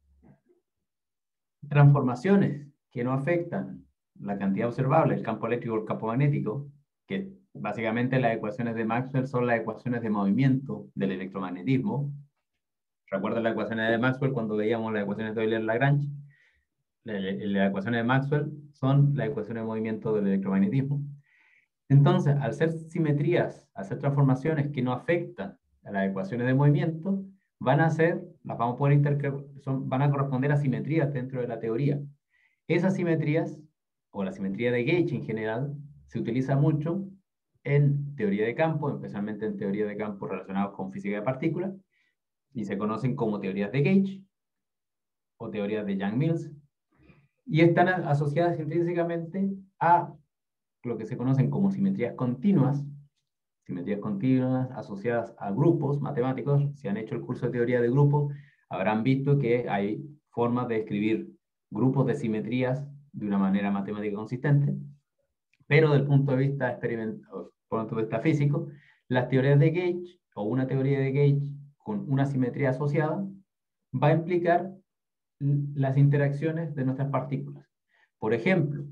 transformaciones que no afectan la cantidad observable, el campo eléctrico o el campo magnético, que básicamente las ecuaciones de Maxwell son las ecuaciones de movimiento del electromagnetismo. ¿Recuerdan las ecuaciones de Maxwell cuando veíamos las ecuaciones de Euler-Lagrange? Las ecuaciones de Maxwell son las ecuaciones de movimiento del electromagnetismo. Entonces, al ser simetrías, al ser transformaciones que no afectan a las ecuaciones de movimiento, las vamos a poder van a corresponder a simetrías dentro de la teoría. Esas simetrías, o la simetría de gauge en general, se utiliza mucho en teoría de campo, especialmente en teoría de campo relacionados con física de partículas, y se conocen como teorías de gauge o teorías de Yang-Mills, y están asociadas intrínsecamente a lo que se conocen como simetrías continuas asociadas a grupos matemáticos. Si han hecho el curso de teoría de grupos, habrán visto que hay formas de escribir grupos de simetrías de una manera matemática consistente, pero desde el punto de vista experimental, punto de vista físico, las teorías de gauge o una teoría de gauge con una simetría asociada va a implicar las interacciones de nuestras partículas. Por ejemplo,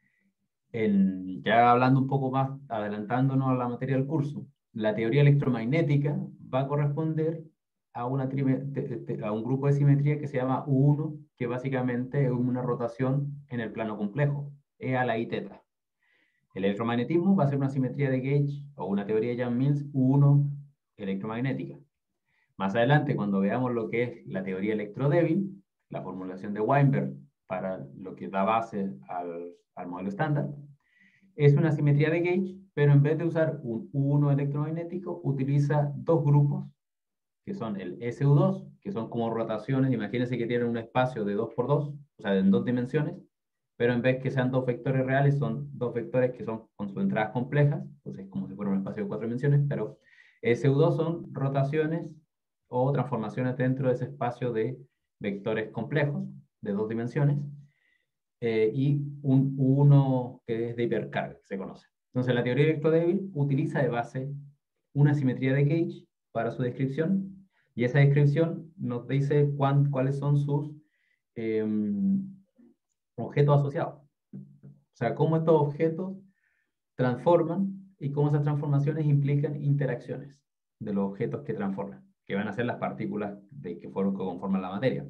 ya hablando un poco más, adelantándonos a la materia del curso, la teoría electromagnética va a corresponder a, a un grupo de simetría que se llama U1, que básicamente es una rotación en el plano complejo, E a la I teta. El electromagnetismo va a ser una simetría de gauge o una teoría de Yang-Mills U1 electromagnética. Más adelante, cuando veamos lo que es la teoría electrodébil, la formulación de Weinberg para lo que da base al modelo estándar, es una simetría de gauge, pero en vez de usar un U1 electromagnético, utiliza dos grupos, que son el SU2, que son como rotaciones, imagínense que tienen un espacio de 2 por 2, o sea, en dos dimensiones, pero en vez que sean dos vectores reales, son dos vectores que son con sus entradas complejas, entonces como si fuera un espacio de 4 dimensiones, pero SU2 son rotaciones o transformaciones dentro de ese espacio de vectores complejos de dos dimensiones, y un uno que es de hipercarga, que se conoce. Entonces, la teoría electrodébil utiliza de base una simetría de gauge para su descripción, y esa descripción nos dice cuáles son sus eh, objetos asociados. O sea, cómo estos objetos transforman y cómo esas transformaciones implican interacciones de los objetos que transforman, que van a ser las partículas que conforman la materia.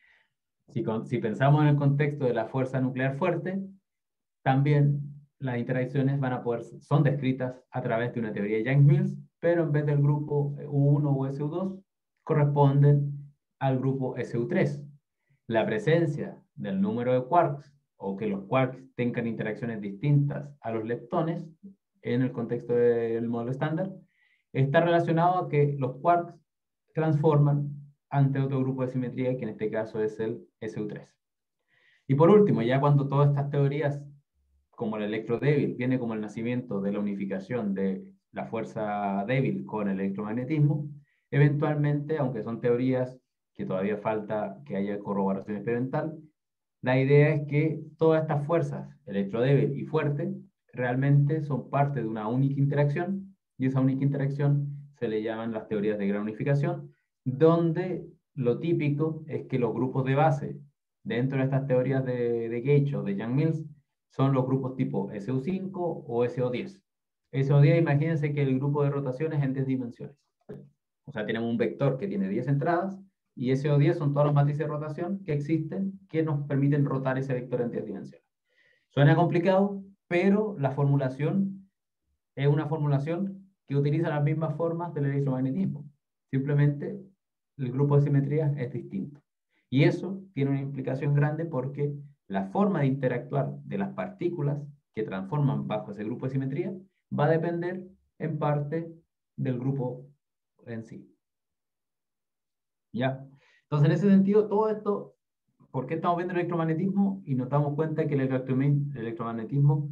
Si pensamos en el contexto de la fuerza nuclear fuerte, también las interacciones son descritas a través de una teoría de Yang-Mills, pero en vez del grupo U1 o SU2, corresponden al grupo SU3. La presencia del número de quarks o que los quarks tengan interacciones distintas a los leptones en el contexto del modelo estándar está relacionado a que los quarks transforman ante otro grupo de simetría, que en este caso es el SU3. Y por último, ya cuando todas estas teorías, como el electrodébil, viene como el nacimiento de la unificación de la fuerza débil con el electromagnetismo, eventualmente, aunque son teorías que todavía falta que haya corroboración experimental, la idea es que todas estas fuerzas, electrodébil y fuerte, realmente son parte de una única interacción, y esa única interacción se le llaman las teorías de gran unificación, donde lo típico es que los grupos de base dentro de estas teorías de Gauge o de Yang-Mills son los grupos tipo SU5 o SO10. SO10, imagínense que el grupo de rotaciones es en 10 dimensiones. O sea, tenemos un vector que tiene 10 entradas, y SO10 son todas las matrices de rotación que existen que nos permiten rotar ese vector en 10 dimensiones. Suena complicado, pero la formulación es una formulación que utiliza las mismas formas del electromagnetismo. Simplemente el grupo de simetrías es distinto. Y eso tiene una implicación grande porque la forma de interactuar de las partículas que transforman bajo ese grupo de simetría va a depender en parte del grupo en sí. ¿Ya? Entonces, en ese sentido, todo esto ¿por qué estamos viendo el electromagnetismo? Y nos damos cuenta que el electromagnetismo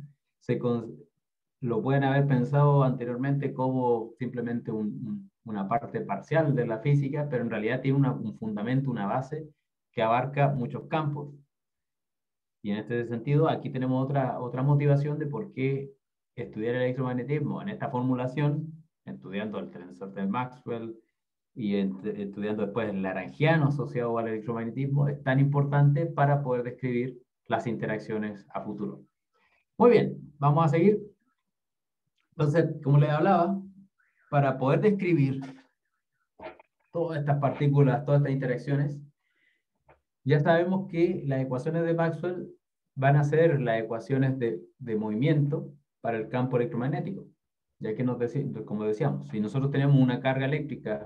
lo pueden haber pensado anteriormente como simplemente una parte parcial de la física, pero en realidad tiene un fundamento, una base que abarca muchos campos. Y en este sentido, aquí tenemos otra motivación de por qué estudiar el electromagnetismo en esta formulación, estudiando el tensor de Maxwell y estudiando después el lagrangiano asociado al electromagnetismo, es tan importante para poder describir las interacciones a futuro. Muy bien, vamos a seguir. Entonces, como les hablaba, para poder describir todas estas partículas, todas estas interacciones, ya sabemos que las ecuaciones de Maxwell van a ser las ecuaciones de movimiento para el campo electromagnético. Ya que como decíamos, si nosotros tenemos una carga eléctrica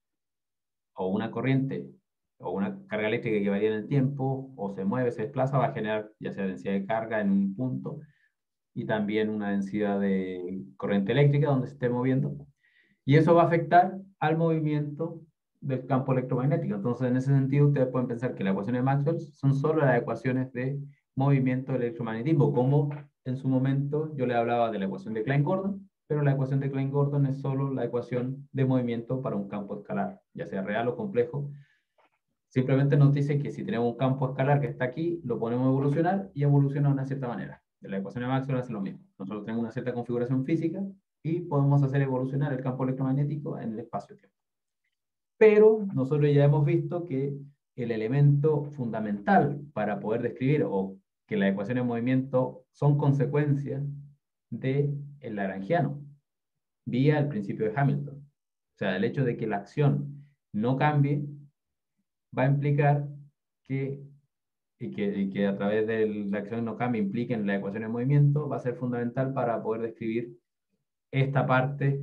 o una corriente o una carga eléctrica que varía en el tiempo o se mueve, se desplaza, va a generar ya sea densidad de carga en un punto y también una densidad de corriente eléctrica donde se esté moviendo. Y eso va a afectar al movimiento del campo electromagnético. Entonces, en ese sentido, ustedes pueden pensar que las ecuaciones de Maxwell son solo las ecuaciones de movimiento del electromagnetismo, como en su momento yo les hablaba de la ecuación de Klein-Gordon, pero la ecuación de Klein-Gordon es solo la ecuación de movimiento para un campo escalar, ya sea real o complejo. Simplemente nos dice que si tenemos un campo escalar que está aquí, lo podemos evolucionar y evoluciona de una cierta manera. La ecuación de Maxwell hace lo mismo. Nosotros tenemos una cierta configuración física y podemos hacer evolucionar el campo electromagnético en el espacio-tiempo. Pero nosotros ya hemos visto que el elemento fundamental para poder describir o que las ecuaciones de movimiento son consecuencias del lagrangiano, vía el principio de Hamilton. O sea, el hecho de que la acción no cambie va a implicar que que a través de la acción no cambie impliquen la ecuación de movimiento, va a ser fundamental para poder describir esta parte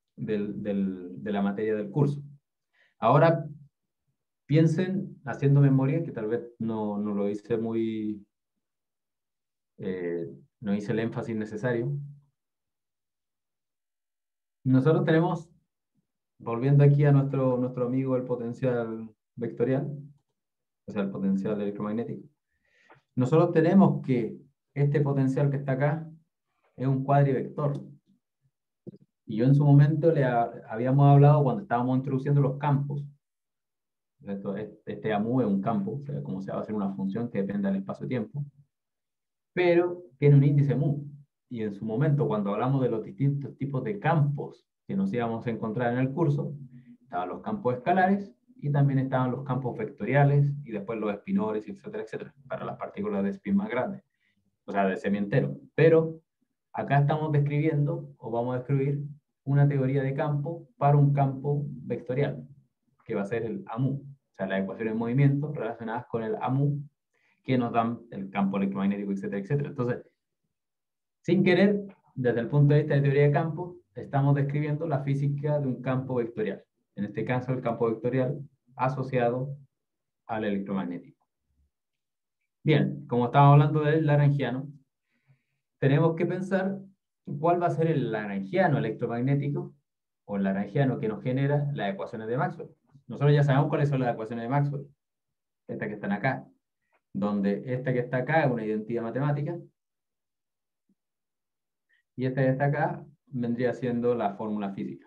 de la materia del curso. Ahora, piensen, haciendo memoria, que tal vez no lo hice muy, no hice el énfasis necesario. Nosotros tenemos, volviendo aquí a nuestro amigo el potencial vectorial, o sea, el potencial electromagnético, nosotros tenemos que este potencial que está acá es un cuadrivector. Y yo en su momento habíamos hablado cuando estábamos introduciendo los campos. Este AMU es un campo, o sea, como se va a hacer una función que depende del espacio-tiempo, pero tiene un índice mu. Y en su momento, cuando hablamos de los distintos tipos de campos que nos íbamos a encontrar en el curso, estaban los campos escalares y también estaban los campos vectoriales y después los espinores, etcétera, etcétera, para las partículas de spin más grandes, o sea, de semi-entero. Pero acá estamos describiendo, o vamos a describir, una teoría de campo para un campo vectorial, que va a ser el AMU, o sea, las ecuaciones de movimiento relacionadas con el AMU, que nos dan el campo electromagnético, etcétera, etcétera. Entonces, sin querer, desde el punto de vista de teoría de campo, estamos describiendo la física de un campo vectorial. En este caso, el campo vectorial asociado al electromagnético. Bien, como estábamos hablando del lagrangiano, tenemos que pensar cuál va a ser el lagrangiano electromagnético o el lagrangiano que nos genera las ecuaciones de Maxwell. Nosotros ya sabemos cuáles son las ecuaciones de Maxwell, estas que están acá, donde esta que está acá es una identidad matemática y esta que está acá vendría siendo la fórmula física,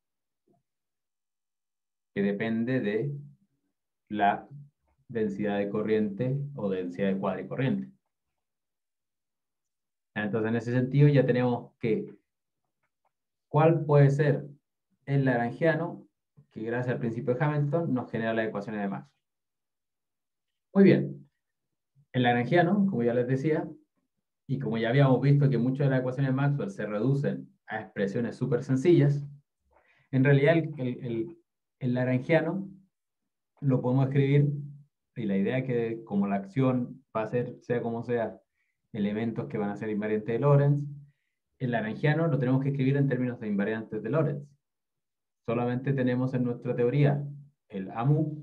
que depende de la densidad de corriente o densidad de cuadricorriente. Entonces, en ese sentido ya tenemos que cuál puede ser el lagrangiano que gracias al principio de Hamilton nos genera las ecuaciones de Maxwell. Muy bien, el lagrangiano, como ya les decía, y como ya habíamos visto que muchas de las ecuaciones de Maxwell se reducen a expresiones súper sencillas, en realidad el lagrangiano lo podemos escribir, y la idea es que como la acción va a ser, sea como sea, elementos que van a ser invariantes de Lorentz, el lagrangiano lo tenemos que escribir en términos de invariantes de Lorentz. Solamente tenemos en nuestra teoría el AMU,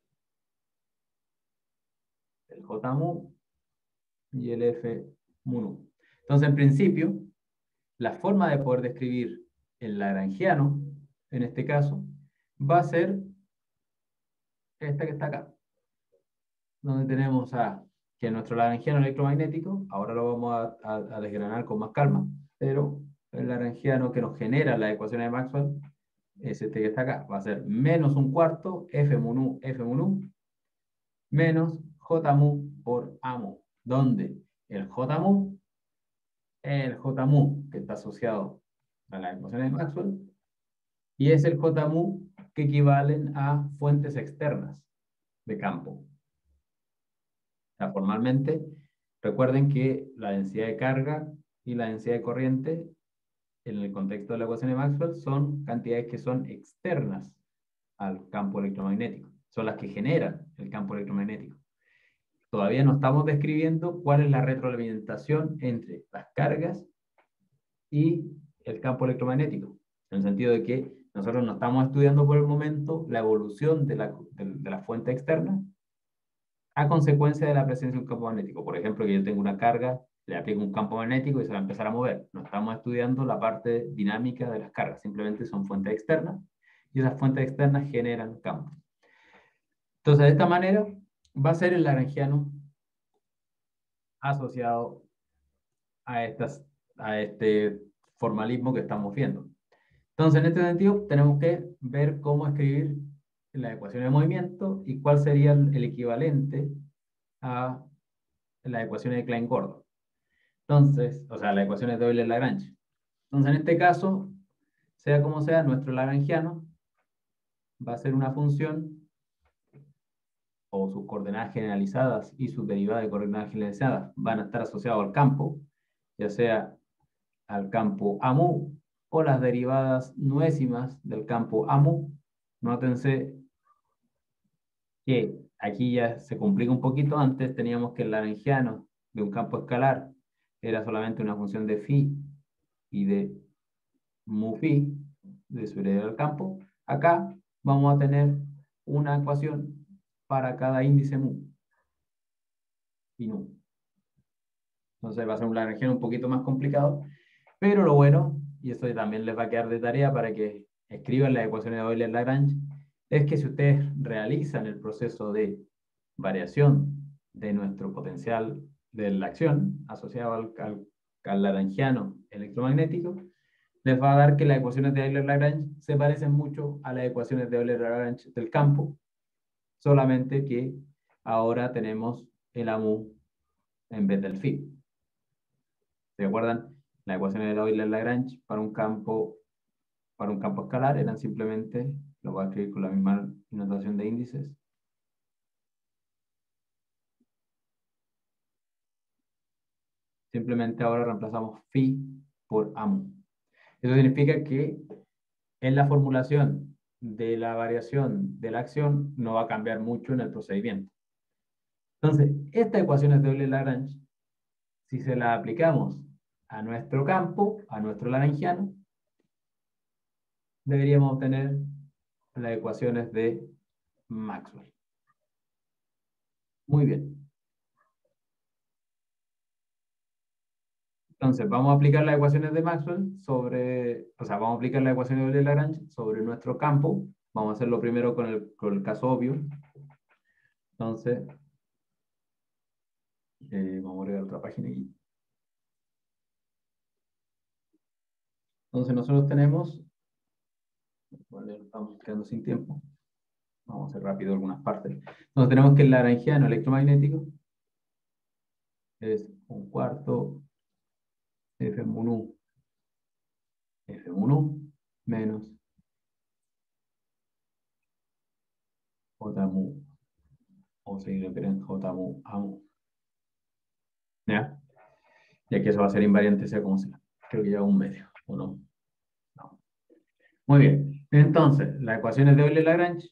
el JMU y el FMU. Entonces, en principio, la forma de poder describir el lagrangiano, en este caso, va a ser esta que está acá. donde tenemos que nuestro lagrangiano electromagnético, ahora lo vamos a desgranar con más calma, pero el lagrangiano que nos genera las ecuaciones de Maxwell es este que está acá, va a ser menos un cuarto F mu nu menos J mu por A mu, donde el J mu es el J mu que está asociado a las ecuaciones de Maxwell y es el J mu que equivalen a fuentes externas de campo. O sea, formalmente, recuerden que la densidad de carga y la densidad de corriente en el contexto de la ecuación de Maxwell son cantidades que son externas al campo electromagnético. Son las que generan el campo electromagnético. Todavía no estamos describiendo cuál es la retroalimentación entre las cargas y el campo electromagnético. En el sentido de que nosotros no estamos estudiando por el momento la evolución de la fuente externa a consecuencia de la presencia de un campo magnético. Por ejemplo, que yo tengo una carga, le aplico un campo magnético y se va a empezar a mover. No estamos estudiando la parte dinámica de las cargas, simplemente son fuentes externas y esas fuentes externas generan campos. Entonces, de esta manera, va a ser el lagrangiano asociado a este formalismo que estamos viendo. Entonces, en este sentido, tenemos que ver cómo escribir la ecuación de movimiento y cuál sería el equivalente a las ecuaciones de Klein-Gordon. Entonces, o sea, las ecuaciones de Euler-Lagrange. Entonces, en este caso, sea como sea, nuestro lagrangiano va a ser una función o sus coordenadas generalizadas y sus derivadas de coordenadas generalizadas van a estar asociados al campo, ya sea al campo A mu o las derivadas nuésimas del campo A mu. Nótense que aquí ya se complica un poquito. Antes teníamos que el lagrangiano de un campo escalar era solamente una función de phi y de mu phi de su heredero al campo. Acá vamos a tener una ecuación para cada índice mu y nu. Entonces va a ser un lagrangiano un poquito más complicado, pero lo bueno, y esto también les va a quedar de tarea para que escriban las ecuaciones de Euler-Lagrange, es que si ustedes realizan el proceso de variación de nuestro potencial de la acción asociado al lagrangiano electromagnético, les va a dar que las ecuaciones de Euler-Lagrange se parecen mucho a las ecuaciones de Euler-Lagrange del campo, solamente que ahora tenemos el AMU en vez del phi. ¿Se acuerdan? Las ecuaciones de Euler-Lagrange para un campo escalar eran simplemente, lo voy a escribir con la misma notación de índices, simplemente ahora reemplazamos phi por AMU. Eso significa que en la formulación de la variación de la acción no va a cambiar mucho en el procedimiento. Entonces, estas ecuaciones de Euler-Lagrange, si se las aplicamos a nuestro campo, a nuestro lagrangiano, deberíamos obtener las ecuaciones de Maxwell. Muy bien. Entonces, vamos a aplicar las ecuaciones de Maxwell vamos a aplicar las ecuaciones de Euler-Lagrange sobre nuestro campo. Vamos a hacerlo primero con el caso obvio. Entonces, vamos a ir a otra página aquí. Entonces, nosotros tenemos, bueno, estamos quedando sin tiempo. Vamos a hacer rápido algunas partes. Entonces, tenemos que el lagrangiano electromagnético es un cuarto F mu nu menos J mu, o si lo quieren, J mu A mu. ¿Ya? Ya que eso va a ser invariante sea como sea. Creo que lleva un medio, ¿o no? No. Muy bien. Entonces, las ecuaciones de Euler-Lagrange,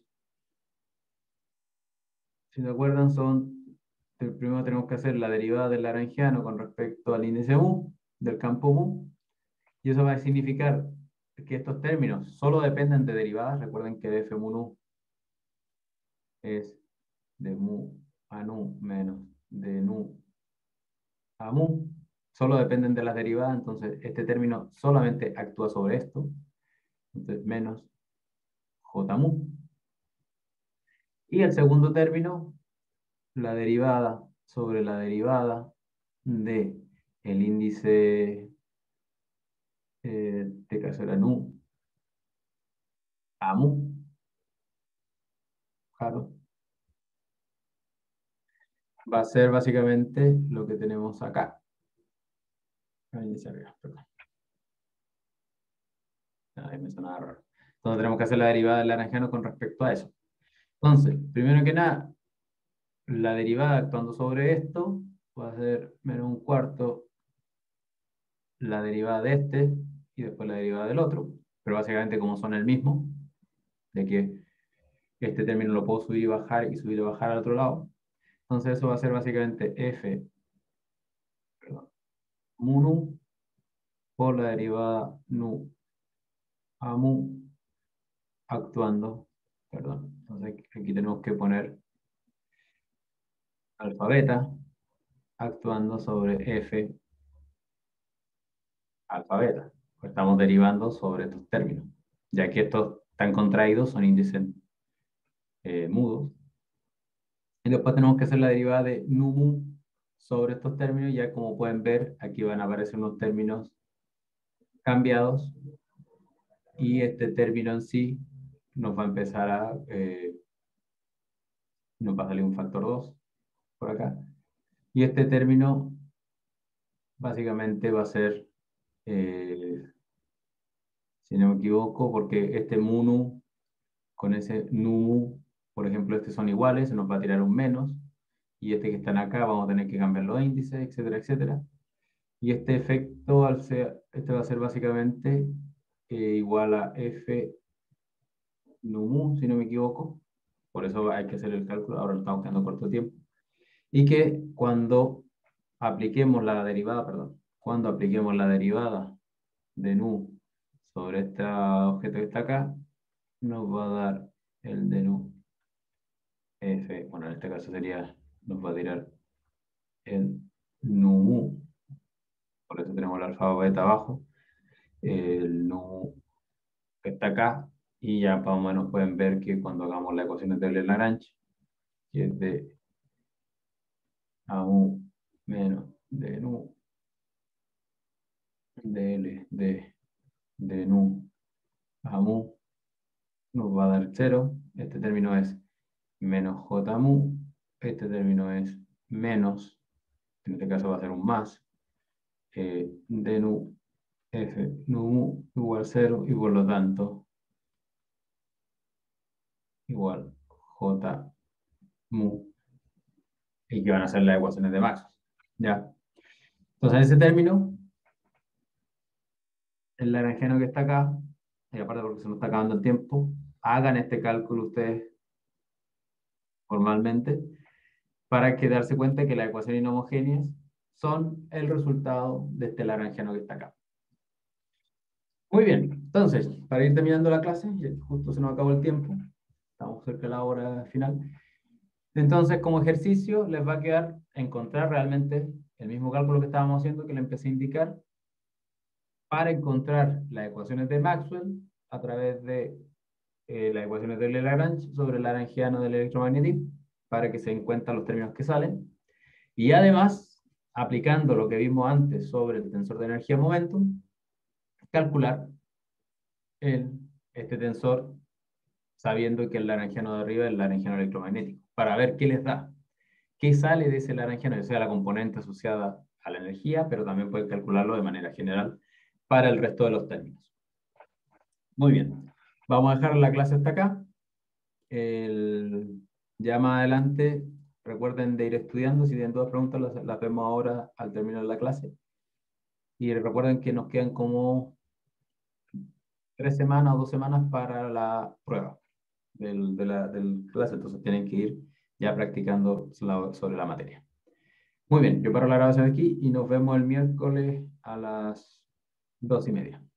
si se acuerdan, primero tenemos que hacer la derivada del lagrangiano con respecto al índice mu, del campo mu, y eso va a significar que estos términos solo dependen de derivadas. Recuerden que F mu nu es de mu a nu menos de nu a mu. Solo dependen de las derivadas, entonces este término solamente actúa sobre esto. Entonces menos J mu. Y el segundo término la derivada sobre la derivada de el índice, este caso era nu, a mu, claro, va a ser básicamente lo que tenemos acá. Ahí dice arriba, perdón. Ahí me sonaba raro. Entonces tenemos que hacer la derivada del laranjano con respecto a eso. Entonces, primero que nada, la derivada actuando sobre esto va a ser menos un cuarto la derivada de este y después la derivada del otro. Pero básicamente como son el mismo, de que este término lo puedo subir y bajar y subir y bajar al otro lado. Entonces eso va a ser básicamente f, perdón, mu nu por la derivada nu a mu actuando, perdón. Entonces aquí tenemos que poner alfa beta actuando sobre f alfa beta. Pues estamos derivando sobre estos términos, ya que estos están contraídos, son índices mudos. Y después tenemos que hacer la derivada de nu mu sobre estos términos. Ya como pueden ver, aquí van a aparecer unos términos cambiados y este término en sí nos va a empezar a, nos va a salir un factor 2 por acá. Y este término básicamente va a ser, si no me equivoco, porque este mu nu con ese nu mu, por ejemplo, estos son iguales, se nos va a tirar un menos. Y este que están acá vamos a tener que cambiar los índices, etcétera, etcétera. Y este efecto, este va a ser básicamente igual a f nu mu, si no me equivoco. Por eso hay que hacer el cálculo, ahora lo estamos quedando corto de tiempo. Y que cuando apliquemos la derivada, perdón, cuando apliquemos la derivada de nu sobre este objeto que está acá, nos va a dar el de nu f, bueno, en este caso sería, nos va a tirar el nu mu, por eso tenemos el alfa beta abajo, el nu que está acá, y ya más o menos pueden ver que cuando hagamos la ecuación de Euler-Lagrange, que es de a mu menos de nu dl de nu a mu nos va a dar 0. Este término es menos j mu. Este término es menos, en este caso va a ser un más, de nu f nu mu igual 0 y por lo tanto igual j mu, y que van a ser las ecuaciones de Maxwell. ¿Ya? Entonces ese término, el lagrangiano que está acá, y aparte porque se nos está acabando el tiempo, hagan este cálculo ustedes formalmente para que darse cuenta que las ecuaciones inhomogéneas son el resultado de este lagrangiano que está acá. Muy bien, entonces, para ir terminando la clase, justo se nos acabó el tiempo, estamos cerca de la hora final. Entonces, como ejercicio, les va a quedar encontrar realmente el mismo cálculo que estábamos haciendo, que le empecé a indicar, para encontrar las ecuaciones de Maxwell a través de las ecuaciones de Lagrange sobre el lagrangiano del electromagnetismo, para que se den cuenta los términos que salen. Y además, aplicando lo que vimos antes sobre el tensor de energía-momentum, calcular este tensor sabiendo que el lagrangiano de arriba es el lagrangiano electromagnético, para ver qué les da. ¿Qué sale de ese lagrangiano? O sea, la componente asociada a la energía, pero también pueden calcularlo de manera general para el resto de los términos. Muy bien. Vamos a dejar la clase hasta acá. Ya más adelante, recuerden de ir estudiando. Si tienen todas preguntas, las vemos ahora al terminar la clase. Y recuerden que nos quedan como 3 semanas o 2 semanas para la prueba del clase. Entonces tienen que ir ya practicando sobre la materia. Muy bien, yo paro la grabación aquí y nos vemos el miércoles a las 2:30.